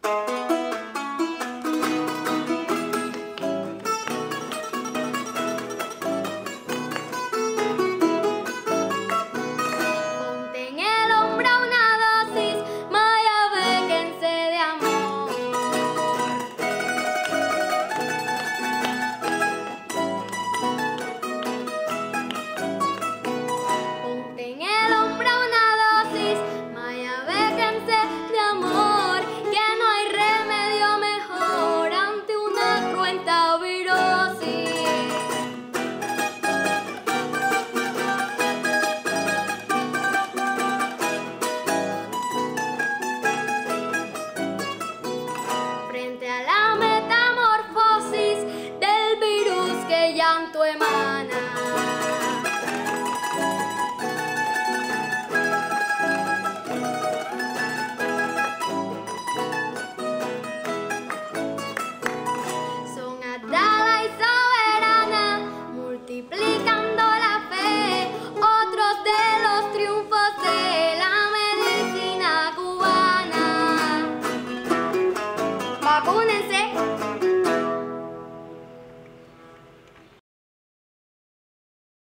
Ponte en el hombro una dosis, mayabequense de amor. Ponte en el hombro una dosis, mayabequense de amor, que no hay remedio mejor ante una cruenta virosis. Frente a la metamorfosis del virus que llanto emana, son Abdala y Soberana, multiplicando la fe, otros de los triunfos de la medicina cubana. Vacúnense.